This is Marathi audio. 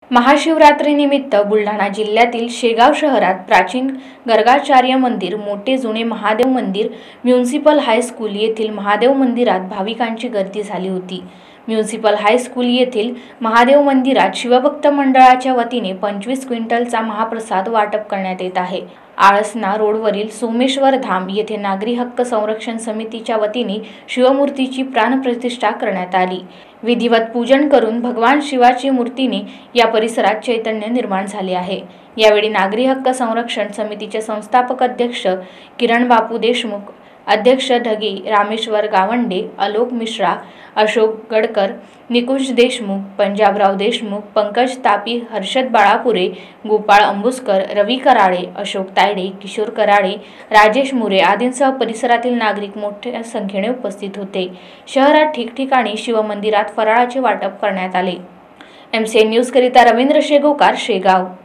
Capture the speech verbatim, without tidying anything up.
महाशिवरात्रीनिमित्त बुलढाणा जिल्ह्यातील शेगाव शहरात प्राचीन गर्गाचार्य मंदिर, मोठे जुने महादेव मंदिर, म्युनिसिपल हायस्कूल येथील महादेव मंदिरात भाविकांची गर्दी झाली होती। म्युनिसिपल हायस्कूल येथील महादेव मंदिरात शिवभक्त मंडळाच्या वतीने पंचवीस क्विंटलचा महाप्रसाद वाटप करण्यात येत आहे। आळसना रोडवरील सोमेश्वर धाम येथे नागरी हक्क संरक्षण समितीच्या वतीने शिवमूर्तीची प्राणप्रतिष्ठा करण्यात आली। विधिवत पूजन करून भगवान शिवाची मूर्तीने या परिसरात चैतन्य निर्माण झाले आहे। यावेळी नागरी हक्क संरक्षण समितीचे संस्थापक अध्यक्ष किरण बापू देशमुख, अध्यक्ष ढगे रामेश्वर गावंडे, आलोक मिश्रा, अशोक गडकर, निकुंज देशमुख, पंजाबराव देशमुख, पंकज तापी, हर्षद बाळापुरे, गोपाळ अंबुस्कर, रवी कराळे, अशोक तायडे, किशोर कराळे, राजेश मुरे आदींसह परिसरातील नागरिक मोठ्या संख्येने उपस्थित होते। शहरात ठिकठिकाणी शिवमंदिरात फराळाचे वाटप करण्यात आले। एमसीएन न्यूज करिता रवींद्र शेगोकार, शेगाव।